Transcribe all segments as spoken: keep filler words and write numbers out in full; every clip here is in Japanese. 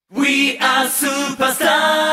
We are superstars.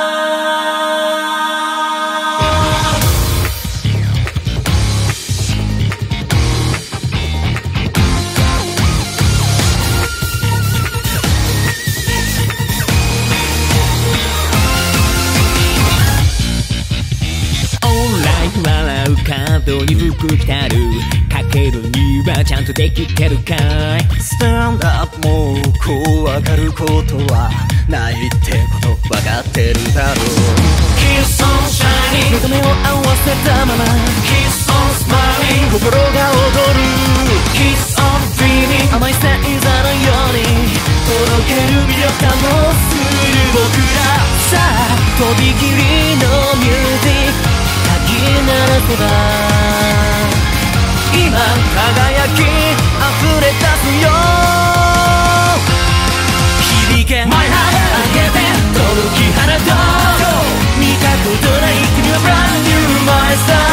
Alright 笑う角に服着たるかけるにはちゃんとできてるかい Stand up もう怖がることはないってこと分かってるだろう Kiss on shining. 目と目を合わせたまま Kiss on smiling. 心が踊る Kiss on dreaming. 甘い星座のように届ける魅力感動する僕ら。 さあとびきりのミュージックかき鳴らせば今輝き溢れ出すよ響け My heart 上げて届き花と見たことない君は brand new my star